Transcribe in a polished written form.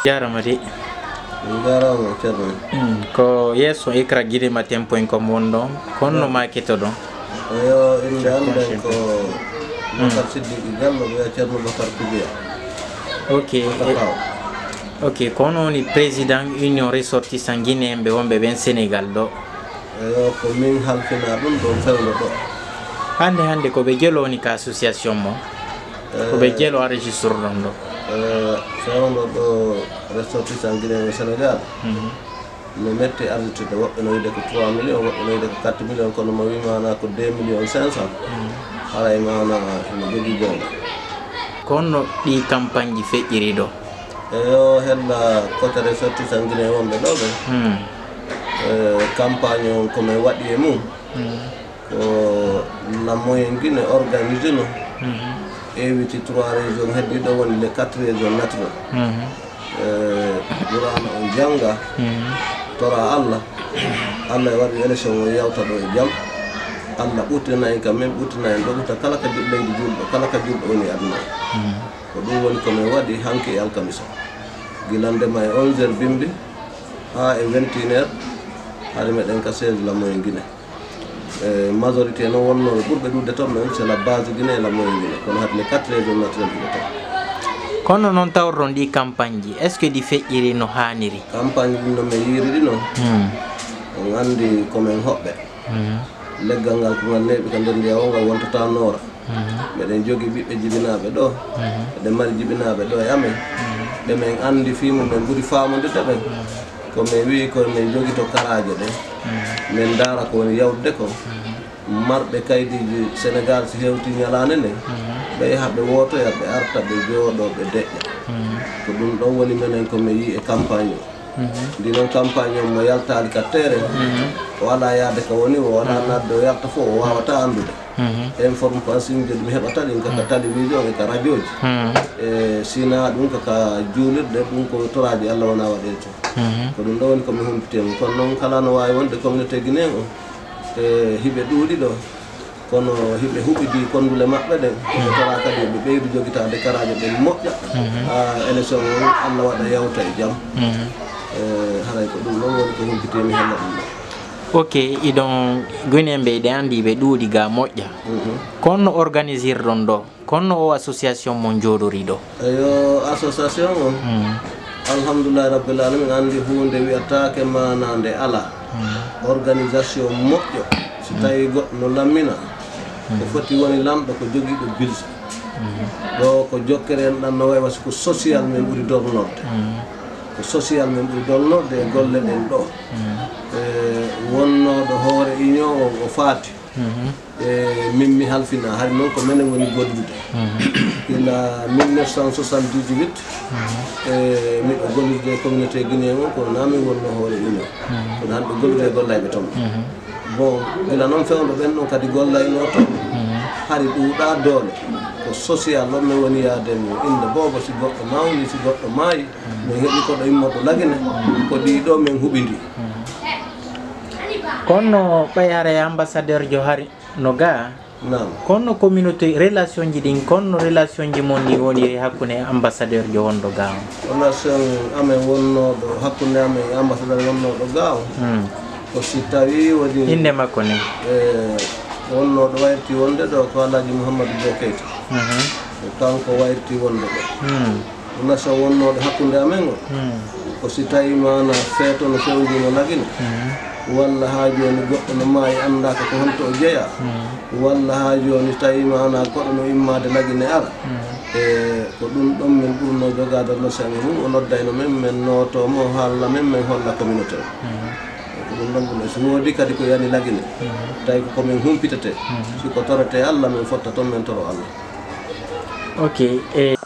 Jaramadi. Jarama Cerno. Ko yeso ikra gide matem.com wondo konno maketo don. Yo inde ande ko Bakar Siddiqi Gallo be Cerno Bakar Kubiya. Ok, kono ni président union ressortissant guinéen be wonbe ben Sénégal do. Yo ko min halfina dum do fewlo do. Hande ko be jelo ni ka association mo. Ko be jelo enregistre don do. Fewlo do ressortissant guinéen Sénégal. No metti arbitre de wobbe no yide ko 3 millions wobbe no yide ko 4 millions kono mo wi mana ko 2 millions 500. Alay mana no jogi gonga. Kono di campagne ji feƴƴiri do. Yo hella côté ressortissant guinéen wonbe do be. Campagne on ko me wadi e mum. Ko la moyen guiné organisé no. Éviter 3 régions heddi do woni les 4 régions naturelles. Burana on janga. Tora Allah wadi élection o yawta do e jam. Allah utina en kam men utina en do ta kala ka leydi juldo kala ka juldo woni aduna. Ko dum woni ko me wadi hanki alkamisa. Gilande may 11h bimbi ha e 21h hade meden ka 16 la moyen guiné. Majorité no wonno burbe dudde to men c'est la base guiné la moyen guiné kono hade les 4 régions naturelles. Kono non tawron di campagne ji est ce que di feƴƴiri no haniri campagne no me yiri no on andi ko men hobbe leggal ngal ko ngal nebi kan nder ngal wontata noora meden jogi bibbe jibinabe do de mari jibinabe do e amen de men andi fimu men buri faamude de ben ko me wi ko men jogi to karaaje de men dara ko woni yawde ko marbe kaydiji Sénégal si hewti nyalane ne be habbe woto ya be arta be jodo be deƴƴa ko dum do woni menen ko me yi e campagne di non campagne mo yaltaali ka tere wala yaade ko woni wala naddo yalta fo wawata andude information je dum hebata din ka télévision e ka radio ji sina dum ka julirde dum ko toraji Allah wona wade to ko dum do woni ko mi humpitema kono non kala no wawi wonde communauté guinéen o hibe duudi do kono hibe hubidi kondule mabbe de tora kadi be beydu jogitade karaaje be mojja élection Allah wada yawta e jam haray ko dum non woni ko humpitemi hella dum. Ok, idon guinéembe de andi be duudi ga mojja kono organiser don do kono o association mon jodori do yo association on alhamdulillah rabbil alamin andi hunde wi'ataake manande ala organisation moƴƴo si tawi goɗɗo no lammina ko foti woni lamɗo ko jogiiɗo bilse ɗo ko jokkere en ɗan no wayi wasi ko social men ɓuri dolnorde ko social men ɓuri dolnorde e golle ɗen ɗo wonnoɗo hoore union o faati min mi halfina hay noon ko menen woni gollude ila 1978 miɗo gollude communauté guinéen o kono nami wonno hoore union kono hande gollude gollayɓe toon bon ila noon fewno ɓen ɗon kadi gollayno toon hari ɗuuɗa doole ko social ɗon min woni yaademi inde boobo si goɗɗo mawni si goɗɗo maayi min heeɓi koɗo immoɗo lagine ko ɗiɗo min huɓidi kono ɓayare ambassadeur jo hari no ga kono communauté relation ji ɗin kono relation ji mon ni woni hakkunde ambassadeur jo wonɗo ga on relation amen wonnoɗo hakkunde amen ambassadeur wonnoɗo ga on ko si tawi woni inde makko ni wonnoɗo wayrti wonde ɗo ko Alhaji Mouhamadou Bo Keita kanko wayrti wonde ɗo relation wonnoɗo hakkunde amen o ko si tawi mana feeto no fewndino lagine walla ha joni goɗɗo no maayi andaka ko honto o jeeya walla ha joni tawi mana goɗɗo no immade lagine ara ko ɗum ɗon min ɓurno jogade relation e mum o noddayno men min notomo haalla men min holla communauté o ko ɗum ɗon ɓurno so woodi kadi ko yani lagine tawi ko komin humpitete siko torete Allah min fotta toon min toro Allah. Ok.